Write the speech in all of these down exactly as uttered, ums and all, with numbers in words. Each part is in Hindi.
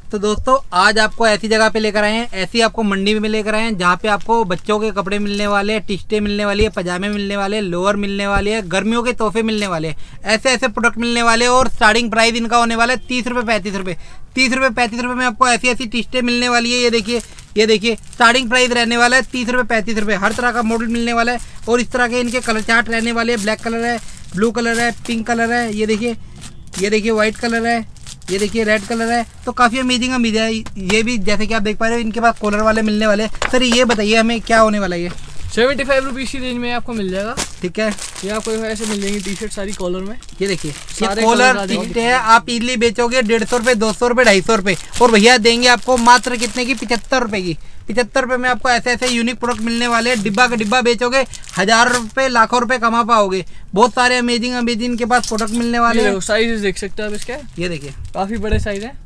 तो दोस्तों आज आपको ऐसी जगह पे लेकर आए हैं, ऐसी आपको मंडी में लेकर आए हैं जहाँ पे आपको बच्चों के कपड़े मिलने वाले हैं, टी शर्टें मिलने वाली है, पजामे मिलने वाले हैं, लोअर मिलने वाले हैं, गर्मियों के तोहफे मिलने वाले हैं, ऐसे ऐसे प्रोडक्ट मिलने वाले हैं। और स्टार्टिंग प्राइस इनका होने वाला है तीस रुपये पैंतीस रुपये तीस रुपये पैंतीस रुपये में आपको ऐसी ऐसी टी शर्टें मिलने वाली है। ये देखिए ये देखिए स्टार्टिंग प्राइस रहने वाला है तीस रुपये पैंतीस रुपये। हर तरह का मॉडल मिलने वाला है और इस तरह के इनके कलर चार्ट रहने वाले हैं। ब्लैक कलर है, ब्लू कलर है, पिंक कलर है, ये देखिए ये देखिए व्हाइट कलर है, ये देखिए रेड कलर है। तो काफ़ी अमेजिंग अमेज है। ये भी जैसे कि आप देख पा रहे हो इनके पास कॉलर वाले मिलने वाले हैं। सर ये बताइए हमें क्या होने वाला है? ये सेवेंटी फाइव रुपीज़ की रेंज में आपको मिल जाएगा। ठीक है, ये आपको ऐसे मिल जाएंगी टी शर्ट सारी कॉलर में। ये देखिए ये कॉलर टी शर्ट है, आप इजली बेचोगे डेढ़ सौ रुपये, दो सौ रुपये, ढाई सौ रुपये। और भैया देंगे आपको मात्र कितने की? पिछहत्तर रुपये की। पिछहत्तर रुपये में आपको ऐसे ऐसे यूनिक प्रोडक्ट मिलने वाले हैं। डिब्बा का डिब्बा बेचोगे हजार रुपये, लाखों रुपए कमा पाओगे। बहुत सारे अमेजिंग अमेजिंग के पास प्रोडक्ट मिलने वाले हैं। साइज देख सकते हो आप इसके, ये देखिए काफी बड़े साइज है।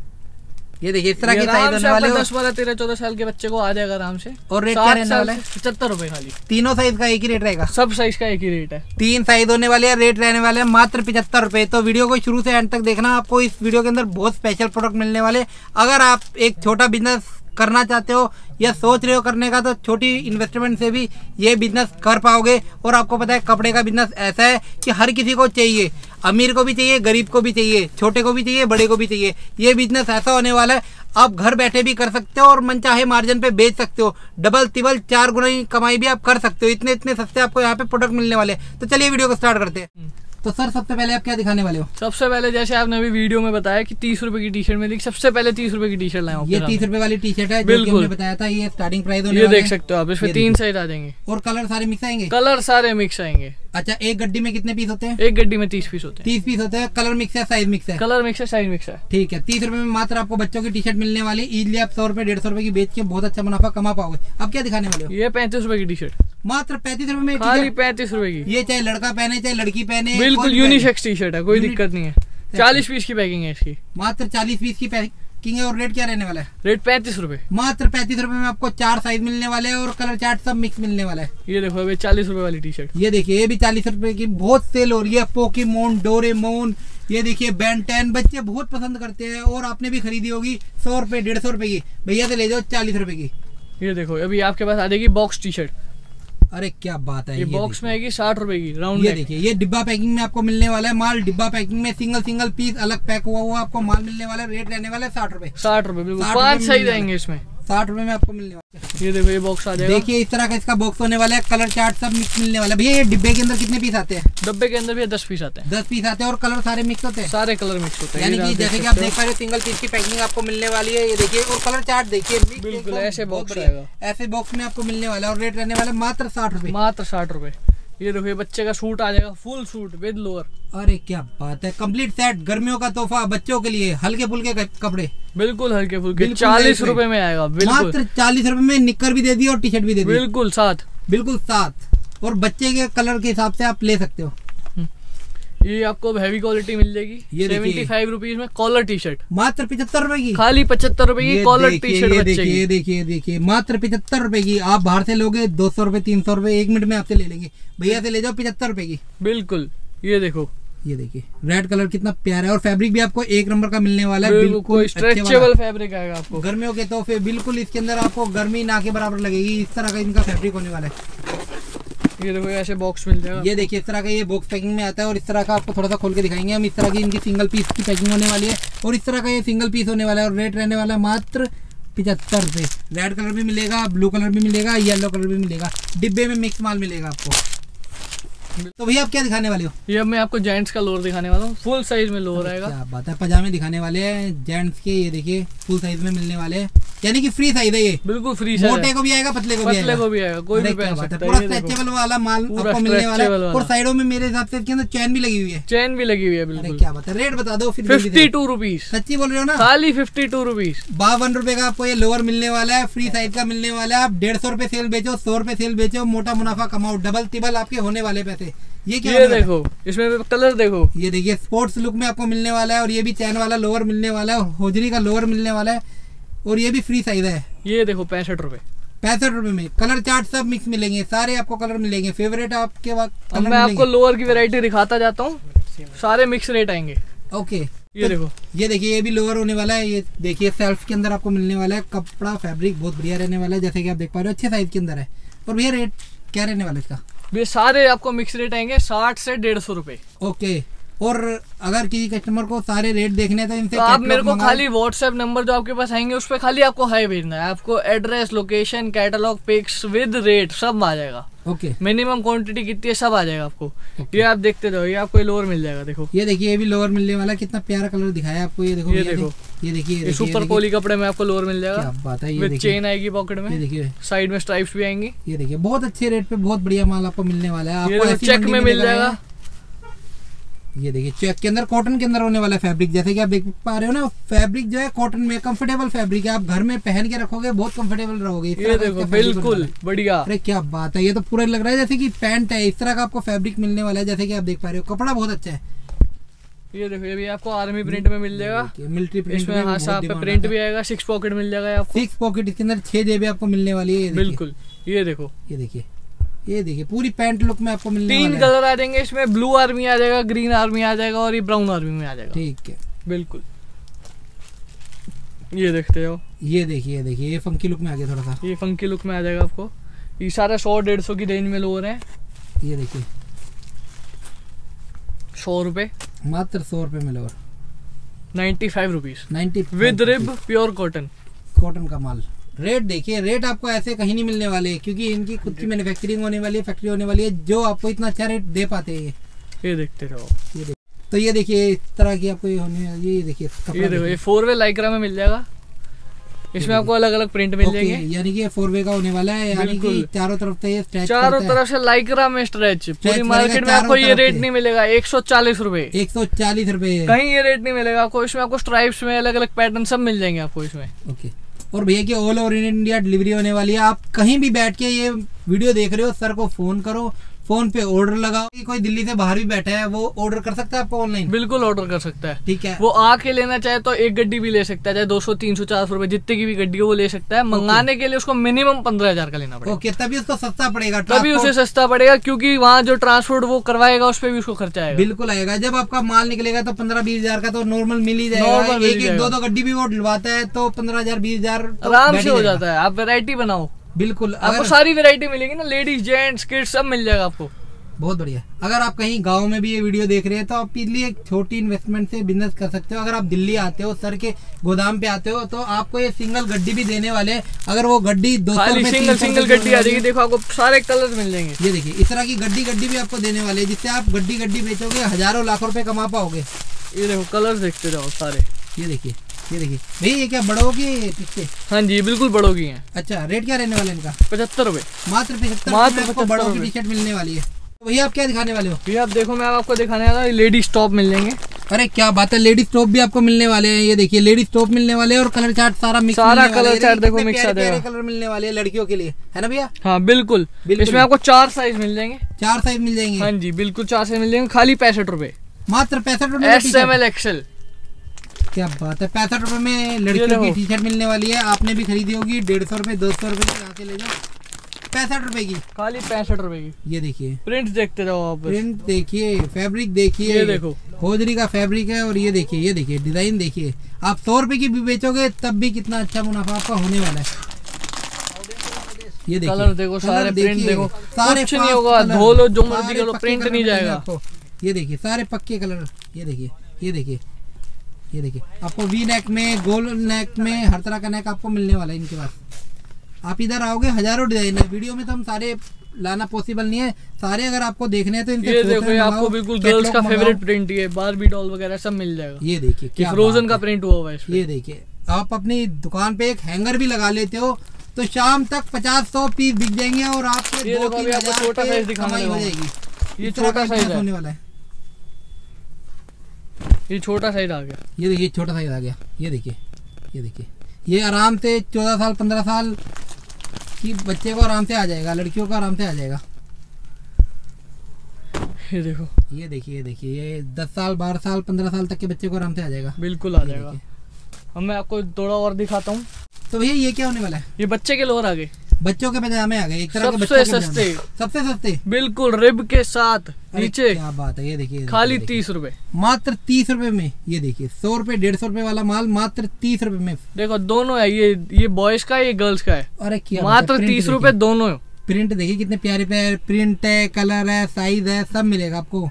ये देखिए इस तरह के साइज होने वाले दस बारह तेरह चौदह साल के बच्चे को आ जाएगा आराम से। और रेट क्या रहने वाला है? पचहत्तर रुपए खाली। तीनों साइज का एक ही रेट रहेगा? सब साइज का एक ही रेट है। तीन साइज होने वाले हैं, रेट रहने वाले हैं मात्र पिछहत्तर रुपए। तो वीडियो को शुरू से एंड तक देखना, आपको इस वीडियो के अंदर बहुत स्पेशल प्रोडक्ट मिलने वाले। अगर आप एक छोटा बिजनेस करना चाहते हो या सोच रहे हो करने का, तो छोटी इन्वेस्टमेंट से भी ये बिजनेस कर पाओगे। और आपको पता है कपड़े का बिजनेस ऐसा है कि हर किसी को चाहिए, अमीर को भी चाहिए, गरीब को भी चाहिए, छोटे को भी चाहिए, बड़े को भी चाहिए। ये बिजनेस ऐसा होने वाला है आप घर बैठे भी कर सकते हो और मनचाहे मार्जिन पे बेच सकते हो। डबल तिबल चार गुना की कमाई भी आप कर सकते हो। इतने इतने सस्ते आपको यहाँ पे प्रोडक्ट मिलने वाले। तो चलिए वीडियो को स्टार्ट करते हैं। तो सर सबसे पहले आप क्या दिखाने वाले हो? सबसे पहले जैसे आपने अभी वीडियो में बताया कि तीस रुपए की टी शर्ट मिली, सबसे पहले तीस रुपए की टी शर्ट लाया हूं। ये तीस रुपए वाली टी शर्ट है, जो कि हमने बताया था। ये स्टार्टिंग प्राइस होने वाला है। ये देख सकते हो आप, इसमें तीन साइज आ जाएंगे और कलर सारे मिक्स आएंगे। कलर सारे मिक्स आएंगे। अच्छा, एक गड्डी में कितने पीस होते हैं? एक गड्डी में तीस पीस होते हैं। तीस पीस होते हैं। कलर मिक्स है, साइज मिक्स है? कलर मिक्स है, साइज मिक्स है। ठीक है, तीस रुपए में मात्र आपको बच्चों की टी शर्ट मिलने वाली। इजली आप सौ रुपए डेढ़ सौ रुपए की बेच के बहुत अच्छा मुनाफा कमा पाओगे। अब क्या दिखाने वाले हो? ये पैंतीस रुपए की टी शर्ट, मात्र पैंतीस रुपए में, खाली पैंतीस रुपए की। ये चाहे लड़का पहने चाहे लड़की पहने, बिल्कुल यूनिसेक्स टी शर्ट है, कोई दिक्कत नहीं है। चालीस पीस की पैकिंग है इसकी, मात्र चालीस पीस की पैकिंग है। और रेट क्या रहने वाला है? रेट पैंतीस रुपए, मात्र पैंतीस रुपए में आपको चार साइज मिलने वाले हैं और कलर चार्ट सब मिक्स मिलने वाला है। ये देखो अभी चालीस रुपए वाली टी शर्ट, ये देखिए ये भी चालीस रुपए की बहुत सेल हो रही है। पोकेमोन, डोरेमोन, ये देखिए बेन टेन, बच्चे बहुत पसंद करते हैं और आपने भी खरीदी होगी। सौ रुपए डेढ़ सौ रुपए की, भैया से ले जाओ चालीस रुपए की। ये देखो अभी आपके पास आ जाएगी बॉक्स टी शर्ट। अरे क्या बात है, ये, ये बॉक्स में आएगी साठ रुपए की राउंड। ये देखिए ये डिब्बा पैकिंग में आपको मिलने वाला है माल। डिब्बा पैकिंग में सिंगल सिंगल पीस अलग पैक हुआ हुआ आपको माल मिलने वाला है। रेट रहने वाला है साठ रुपए। साठ रुपए बिल्कुल, पांच साइज आएंगे इसमें, साठ रुपए में आपको मिलने वाला है। ये देखो ये बॉक्स आ जाएगा। देखिए इस तरह का इसका बॉक्स होने वाला है। कलर चार्ट सब मिक्स मिलने वाला है। भैया ये डिब्बे के अंदर कितने पीस आते हैं? डब्बे के अंदर भी दस पीस आते हैं। दस पीस आते हैं और कलर सारे मिक्स होते हैं। सारे कलर मिक्स होते हैं। यानी कि जैसे कि आप देख पा रहे हो सिंगल पीस की पैकिंग आपको मिलने वाली है। ये देखिए और कलर चार्ट देखिए, बिल्कुल ऐसे बॉक्स आएगा। ऐसे बॉक्स में आपको मिलने वाला है और रेट रहने वाला है मात्र साठ रुपए। मात्र साठ रुपए। ये देखो ये बच्चे का सूट आ जाएगा, फुल सूट विद लोअर। अरे क्या बात है, कंप्लीट सेट, गर्मियों का तोहफा बच्चों के लिए, हल्के फुल्के कपड़े, बिल्कुल हल्के फुल्के, चालीस रुपए में आएगा। मात्र चालीस रुपए में निक्कर भी दे दी और टी शर्ट भी दे दी, बिल्कुल साथ, बिल्कुल साथ। और बच्चे के कलर के हिसाब से आप ले सकते हो। ये आपको हैवी क्वालिटी मिल जाएगी। ये सेवेंटी फाइव रुपीज में कॉलर टी शर्ट, मात्र पिछहत्तर रुपए की, खाली पचहत्तर रुपए की कॉलर टी शर्ट। ये देखिए ये देखिए देखिए मात्र पिछहत्तर रुपए की। आप बाहर से लोगे दो सौ रुपए तीन सौ रुपए एक मिनट में आपसे ले लेंगे। भैया से ले जाओ पिछहत्तर रुपए की। बिल्कुल ये देखो ये देखिए रेड कलर कितना प्यारा है और फैब्रिक भी आपको एक नंबर का मिलने वाला है। बिल्कुल स्ट्रेचेबल फैब्रिक आएगा आपको। गर्मियों के तोहफे बिल्कुल इसके अंदर आपको गर्मी ना के बराबर लगेगी। इस तरह का इनका फैब्रिक होने वाला है। ये देखो ऐसे बॉक्स मिल जाएगा। ये देखिए इस तरह का ये बॉक्स पैकिंग में आता है और इस तरह का आपको थोड़ा सा खोल के दिखाएंगे हम। इस तरह की इनकी सिंगल पीस की पैकिंग होने वाली है और इस तरह का ये सिंगल पीस होने वाला है और रेट रहने वाला है मात्र पिछहत्तर रुपये। रेड कलर भी मिलेगा, ब्लू कलर भी मिलेगा, येलो कलर भी मिलेगा। डिब्बे में मिक्स माल मिलेगा आपको। तो भैया आप क्या दिखाने वाले हो? ये मैं आपको जेंट्स का लोअर दिखाने वाला हूँ, फुल साइज में लोअर आएगा। क्या बात है, पजामे दिखाने वाले हैं जेंट्स के। ये देखिए फुल साइज में मिलने वाले हैं, यानी कि फ्री साइज है ये। बिल्कुल फ्री साइज, मोटे को भी आएगा, पतले को भी आएगा, पतले को भी आएगा, कोई भी पहन सकता है। पूरा स्ट्रेचेबल वाला माल आपको मिलने वाला है। और साइडों में मेरे हिसाब से इसके अंदर चैन भी लगी हुई है। चैन भी लगी हुई है बिल्कुल। क्या बात है, रेट बता दो फिर। Fifty two rupees. सच्ची बोल रहे हो ना? खाली फिफ्टी टू रुपीज। बावन रुपए का आपको ये लोअर मिलने वाला है, फ्री साइज का मिलने वाला है। आप डेढ़ सौ रुपए सेल बेचो, सौ रुपए सेल बेचो, मोटा मुनाफा कमाओ, डबल तिबल आपके होने वाले पैसे। ये क्या, ये देखो इसमें कलर देखो। ये देखिए स्पोर्ट्स लुक में आपको मिलने वाला है और ये भी चैन वाला लोअर मिलने वाला है, होजरी का लोअर मिलने वाला है और ये भी फ्री साइज है। ये देखो पैंसठ रुपए, पैंसठ रुपए में कलर चार्ट सब मिक्स मिलेंगे, सारे आपको कलर मिलेंगे। फेवरेट आपके वक्त मैं आपको लोअर की वैरायटी दिखाता जाता हूँ, सारे मिक्स रेट आएंगे। ओके, ये देखो, ये देखिए ये भी लोअर होने वाला है। ये देखिए सेल्फ के अंदर आपको मिलने वाला है, कपड़ा फैब्रिक बहुत बढ़िया रहने वाला है, जैसे कि आप देख पा रहे हो अच्छे साइज के अंदर है। और भैया रेट क्या रहने वाला है इसका? ये सारे आपको मिक्स रेट आएंगे साठ से डेढ़ सौ रुपए। ओके, और अगर किसी कस्टमर को सारे रेट देखने हैं तो इनसे तो आप मेरे को खाली व्हाट्सएप नंबर जो आपके पास आएंगे उस पर खाली आपको हाई भेजना है। आपको address, location, catalogue, pics with rate सब आ जाएगा। ओके, मिनिमम क्वांटिटी कितनी है सब आ जाएगा आपको। ये आप देखते रहो, ये आपको लोअर मिल जाएगा। देखो ये देखिए ये भी लोअर मिलने वाला, कितना प्यारा कलर दिखाया आपको। ये देखो ये देखो, ये देखिए ये सुपर पॉली कपड़े में आपको लोअर मिल जाएगा। क्या बात है, ये विद चेन आएगी पॉकेट में, ये देखिए साइड में स्ट्राइप्स भी आएंगी। ये देखिए बहुत अच्छे रेट पे बहुत बढ़िया माल आपको मिलने वाला है। आपको चेक में मिल जाएगा। ये देखिए चेक के अंदर, कॉटन के अंदर होने वाला फैब्रिक, जैसे कि आप देख पा रहे हो ना, फैब्रिक जो है कॉटन में कंफर्टेबल फैब्रिक है। आप घर में पहन के रखोगे बहुत कंफर्टेबल रहोगे। ये देखो बिल्कुल बढ़िया। अरे क्या बात है, ये तो पूरा लग रहा है जैसे कि पैंट है। इस तरह का आपको फैब्रिक मिलने वाला है, जैसे कि आप देख पा रहे हो। कपड़ा बहुत अच्छा है। ये देखो ये भी आपको आर्मी प्रिंट में मिल जाएगा, मिलिट्री प्रिंट इसमें हाँ साहब पे प्रिंट भी आएगा। सिक्स पॉकेट मिल जाएगा आपको, सिक्स पॉकेट, इसके अंदर छह जेबें आपको मिलने वाली है। बिल्कुल ये देखो, ये देखिए ये देखिए पूरी पैंट लुक में आपको मिलने तीन कलर आ जाएंगे इसमें। ब्लू आर्मी आ जाएगा, ग्रीन आर्मी आ जाएगा और ये ब्राउन आर्मी में आ जाएगा। ठीक है बिल्कुल, ये देखते हो। ये देखिए देखिए ये फंकी लुक में आ गया थोड़ा सा, ये फंकी लुक में आ जाएगा आपको। ये सारा सौ डेढ़ सौ की रेंज में लोअर है। ये देखिए सौ रुपए, मात्र सौ रुपए में lower, ninety five rupees ninety with rib, pure cotton. Cotton का माल। रेट देखिए, रेट आपको ऐसे कहीं नहीं मिलने वाले, क्योंकि इनकी खुद की मैन्युफैक्चरिंग होने वाली है, फैक्ट्री होने वाली है, जो आपको इतना अच्छा रेट दे पाते हैं। ये देखते रहो। ये देखिए, तो ये देखिए इस तरह की आपको ये होने, ये देखिए ये देखो, ये फोर वे लाइक्रा में मिल जाएगा। इसमें आपको अलग अलग प्रिंट मिल जाएंगे। यानी कि फोर वे का होने वाला है, यानी कि चारों तरफ से ये स्ट्रेच, चारों तरफ से लाइक्रा में स्ट्रेच। पूरी मार्केट में आपको ये रेट नहीं मिलेगा। एक सौ चालीस रूपए, एक सौ चालीस रूपए कहीं ये रेट नहीं मिलेगा आपको। इसमें आपको स्ट्राइप्स में अलग अलग पैटर्न सब मिल जाएंगे आपको इसमें। ओके, और भैया की ऑल ओवर इंडिया डिलीवरी होने वाली है। आप कहीं भी बैठ के ये वीडियो देख रहे हो, सर को फोन करो, फोन पे ऑर्डर लगाओ। कोई दिल्ली से बाहर भी बैठा है वो ऑर्डर कर सकता है आपको ऑनलाइन? बिल्कुल ऑर्डर कर सकता है। ठीक है, वो आके लेना चाहे तो एक गड्डी भी ले सकता है, चाहे दो सौ तीन सौ चार सौ रुपए जितने की भी गड्डी हो वो ले सकता है। मंगाने के लिए उसको मिनिमम पंद्रह हजार का लेना पड़ेगा। ओके, तभी उसको सस्ता पड़ेगा। तभी उसे सस्ता पड़ेगा, क्योंकि वहाँ जो ट्रांसपोर्ट वो करवाएगा उस पर भी उसको खर्चा आएगा। बिल्कुल आएगा। जब आपका माल निकलेगा तो पंद्रह बीस हजार का तो नॉर्मल मिल ही जाएगा। एक एक दो दो गड्डी भी वो डलवाता है तो पंद्रह हजार बीस हजार आराम से हो जाता है। आप वेरायटी बनाओ, बिल्कुल आपको सारी वेरायटी मिलेगी ना, लेडीज जेंट्स किड्स सब मिल जाएगा आपको। बहुत बढ़िया। अगर आप कहीं गांव में भी ये वीडियो देख रहे हैं तो आप इजीली एक छोटी इन्वेस्टमेंट से बिजनेस कर सकते हो। अगर आप दिल्ली आते हो, सर के गोदाम पे आते हो, तो आपको ये सिंगल गड्डी भी देने वाले हैं। अगर वो गड्डी दो सौ रुपए सिंगल सिंगल गड्डी आ जाएगी। देखो आपको सारे कलर मिल जाएंगे। ये देखिए इस तरह की गड्डी गड्डी भी आपको देने वाले हैं, जिससे आप गड्डी गड्डी बेचोगे, हजारों लाख रुपए कमा पाओगे। ये देखो कलर देखते जाओ सारे। ये देखिए ये देखिए भैया, ये क्या बड़ों की पीछे? हाँ जी बिल्कुल बड़ों की है। अच्छा, रेट क्या रहने वाला है इनका? पचहत्तर रुपए, मात्र पचहत्तर मात्र बड़ों की टी शर्ट मिलने वाली है। भैया आप क्या दिखाने वाले हो? भैया आप देखो, मैं आपको दिखाने वाला हूँ लेडीज टॉप मिल जाएंगे। अरे क्या बात है, लेडीज टॉप भी आपको मिलने वाले हैं। ये देखिए लेडीज टॉप मिलने वाले हैं और कलर चार्ट सारा मिक्स, सारा कलर चार्ट देखो मिक्स आ जाएगा। कलर मिलने वाले हैं लड़कियों के लिए, है ना भैया? हाँ बिल्कुल, इसमें आपको चार साइज मिल जाएंगे। चार साइज मिल जाएंगे? हाँ जी बिल्कुल चार साइज मिल जाएंगे, खाली पैंसठ रुपए, मात्र पैंसठ रुपए। S M L XL. क्या बात है, पैंसठ रुपए में लड़कियों की टी शर्ट मिलने वाली है। आपने भी खरीदी होगी, डेढ़ सौ रुपए दो सौ रुपए यहाँ से ले जाओ, पैंसठ रुपए की, खाली पैंसठ रुपए की। ये देखिए प्रिंट देखते जाओ आप, प्रिंट देखिए, फैब्रिक देखिए, ये देखो होजरी का फैब्रिक है। और ये देखिए ये देखिए डिजाइन देखिए। आप सौ रुपए की भी बेचोगे तब भी कितना अच्छा मुनाफा आपका होने वाला है। ये देखिए कलर देखो, सारे प्रिंट देखो, सारे कुछ नहीं होगा, धो लो जो मर्जी करो, प्रिंट नहीं जाएगा आपको। ये देखिए सारे पक्के कलर। ये देखिए ये देखिए ये देखिए आपको वी नेक में, गोल नेक में, हर तरह का नेक आपको मिलने वाला है इनके पास। आप इधर आओगे, हजारों डिजाइन है। वीडियो में तो हम सारे लाना पॉसिबल नहीं है, सारे अगर आपको देखने हैं तो इनसे ये देखो, ये आपको बिल्कुल गर्ल्स का फेवरेट प्रिंट है, बारबी डॉल वगैरह सब मिल जाएगा। ये देखिए क्या फ्रोजन का प्रिंट हुआ हुआ है इसमें। ये देखिए आप अपनी दुकान पे एक हैंगर भी लगा लेते हो तो शाम तक पचास सौ पीस बिक जाएंगे और आपके दो तीन हजार छोटा साइज दिखाने हो जाएगी। ये छोटा साइज होने वाला है। ये छोटा साइज आ गया। ये देखिए छोटा साइज आ गया। ये देखिए ये देखिए ये आराम से चौदह साल पंद्रह साल की बच्चे को आराम से आ जाएगा, लड़कियों को आराम से आ जाएगा। ये देखो ये देखिए ये देखिए ये दस साल बारह साल पंद्रह साल तक के बच्चे को आराम से आ जाएगा। बिल्कुल आ जाएगा। अब मैं आपको थोड़ा और दिखाता हूँ। तो भैया ये क्या होने वाला है? ये बच्चे के लोअर आ गए। बच्चों के पजामे आ गए, एक तरह के सबसे बच्चों के सस्ते, सबसे सस्ते, बिल्कुल रिब के साथ नीचे। क्या बात है, ये देखिए खाली तीस रुपए, मात्र तीस रुपए में। ये देखिए सौ रुपए डेढ़ सौ रुपए वाला माल मात्र तीस रुपए में। देखो दोनों है, ये ये बॉयज का है, ये गर्ल्स का है। अरे क्या मात्र तीस रुपए दोनों। प्रिंट देखिए कितने प्यारे प्यारे प्रिंट है, कलर है, साइज है, सब मिलेगा आपको।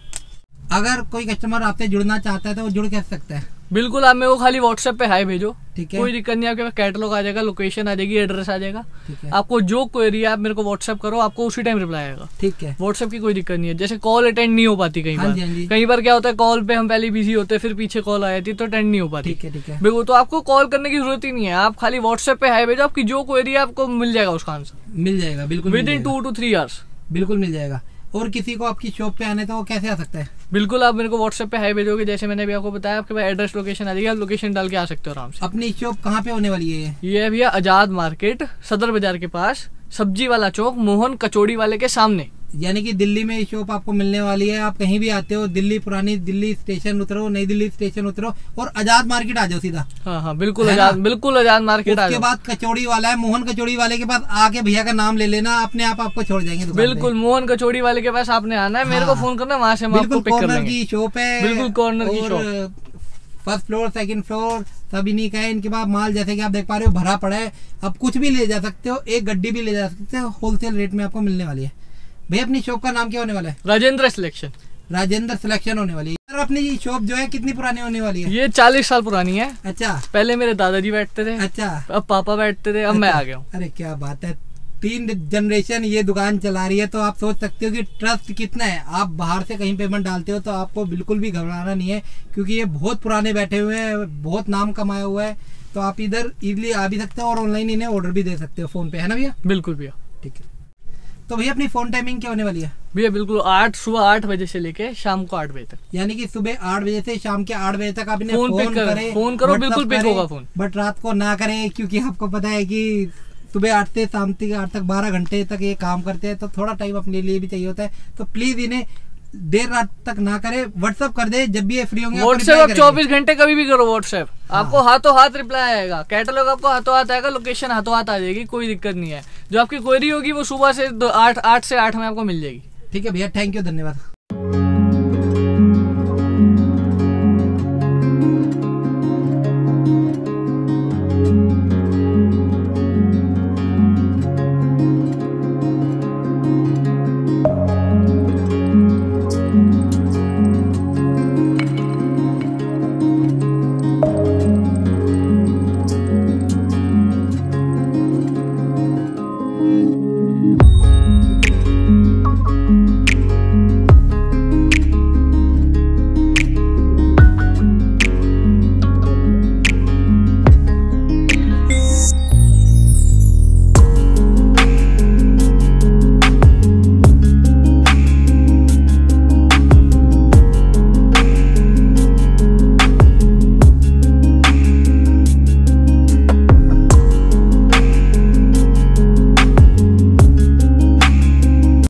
अगर कोई कस्टमर आपसे जुड़ना चाहता है तो वो जुड़ कैसे सकता है? बिल्कुल, आप मेरे को खाली व्हाट्सएप पे हाई भेजो, ठीक है, कोई दिक्कत नहीं। आपके पास कैटलॉग आ जाएगा, लोकेशन आ जाएगी, एड्रेस आ जाएगा, ठीक है। आपको जो क्वेरी है आप मेरे को व्हाट्सएप करो, आपको उसी टाइम रिप्लाई आएगा, ठीक है। व्हाट्सएप की कोई दिक्कत नहीं है। जैसे कॉल अटेंड नहीं हो पाती कई हाँ बार, जी, हाँ जी। कई बार क्या होता है कॉल पे हम पहले बिजी होते हैं, फिर पीछे कॉल आ जाती है तो अटेंड नहीं हो पाती, ठीक है, ठीक है। बिल्कुल, तो आपको कॉल करने की जरूरत ही नहीं है, आप खाली व्हाट्सएप पे हाई भेजो, आपकी जो क्वेरी है आपको मिल जाएगा उसका आंसर, मिल जाएगा, बिल्कुल within two two three hours, बिल्कुल मिल जाएगा। और किसी को आपकी शॉप पे आने तो वो कैसे आ सकता है? बिल्कुल, आप मेरे को व्हाट्सएप पे हाई भेजोगे, जैसे मैंने भी आपको बताया, आपके पास एड्रेस लोकेशन आ जाएगी, आप लोकेशन डाल के आ सकते हो आराम से। अपनी शॉप कहाँ पे होने वाली है? ये है भैया आजाद मार्केट, सदर बाजार के पास, सब्जी वाला चौक, मोहन कचौड़ी वाले के सामने। यानी कि दिल्ली में शॉप आपको मिलने वाली है। आप कहीं भी आते हो, दिल्ली पुरानी दिल्ली स्टेशन उतरो, नई दिल्ली स्टेशन उतरो और आजाद मार्केट आ जाओ सीधा। हाँ हाँ बिल्कुल आजाद, बिल्कुल आजाद मार्केट। उसके बाद कचौड़ी वाला है, मोहन कचौड़ी वाले के पास आके भैया का नाम ले लेना, अपने आप आपको छोड़ जाएंगे दुकान पे। बिल्कुल, मोहन कचौड़ी वाले के पास आपने आना है, मेरे को फोन करना, वहाँ से हम आपको पिक कर लेंगे। की शॉप है, बिल्कुल कॉर्नर की shop, first floor second floor सब इन्हीं का है। इनके पास माल जैसे कि आप देख पा रहे हो भरा पड़ा है, आप कुछ भी ले जा सकते हो, एक गड्डी भी ले जा सकते हो, होलसेल रेट में आपको मिलने वाली है। भैया अपनी शॉप का नाम क्या होने वाला है? राजेंद्र सिलेक्शन। राजेंद्र सिलेक्शन होने वाली है। अपनी ये शॉप जो है कितनी पुरानी होने वाली है? ये चालीस साल पुरानी है। अच्छा, पहले मेरे दादाजी बैठते थे, अच्छा, अब पापा बैठते थे, अब मैं आ गया हूँ। अरे क्या बात है, तीन जनरेशन ये दुकान चला रही है, तो आप सोच सकते हो कि ट्रस्ट कितना है। आप बाहर से कहीं पेमेंट डालते हो तो आपको बिल्कुल भी घबराना नहीं है, क्योंकि ये बहुत पुराने बैठे हुए हैं, बहुत नाम कमाया हुआ है। तो आप इधर इजीली आ भी सकते हो और ऑनलाइन इन्हें ऑर्डर भी दे सकते हो फोन पे, है ना भैया? बिल्कुल भैया। ठीक है, तो भैया अपनी फोन टाइमिंग क्या होने वाली है? भैया बिल्कुल आठ सुबह आठ बजे से लेके शाम को आठ बजे तक, यानी कि सुबह आठ बजे से शाम के आठ बजे तक आप इन्हें फोन, फोन, कर, करें, फोन करो, बिल्कुल पिक होगा फोन, बट रात को ना करें, क्योंकि आपको पता है कि सुबह आठ से शाम तक आठ तक बारह घंटे तक ये काम करते हैं, तो थोड़ा टाइम अपने लिए भी चाहिए होता है। तो प्लीज इन्हें देर रात तक ना करे, व्हाट्सएप कर दे जब भी ये फ्री होंगे। व्हाट्सएप आप चौबीस घंटे कभी भी करो व्हाट्सएप, आपको हाथों हाथ रिप्लाई आएगा, कैटलॉग आपको हाथों हाथ आएगा, लोकेशन हाथों हाथ आ जाएगी, कोई दिक्कत नहीं है। जो आपकी क्वेरी होगी वो सुबह से आठ आठ से आठ में आपको मिल जाएगी। ठीक है भैया, थैंक यू, धन्यवाद।